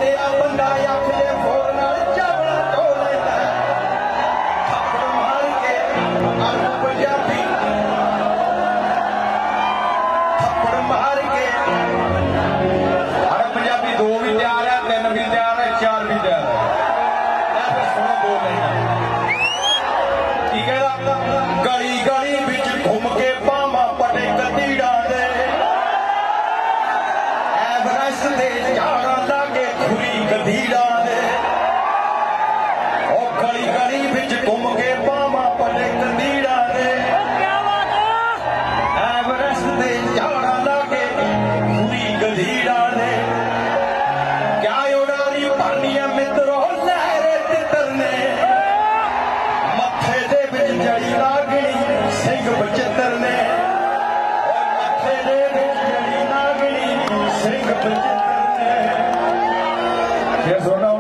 गली गली बिच घूम के पावा पटे कतीड़ा दे एवरेस्ट दे झाड़ा लागे खुरी गधीड़ा दे ओ गली गली बिच घूम के पावा पटे कतीड़ा दे एवरेस्ट दे झाड़ा लागे खुरी गधीड़ा दे क्या उड़ारी भरनी मित्रो लहरे तितरने मथे दे बिच जड़ी लागनी सिंह बचित्र ने और मथे दे बिच जड़ी लागनी सिंह बचित्र ने ये सुनो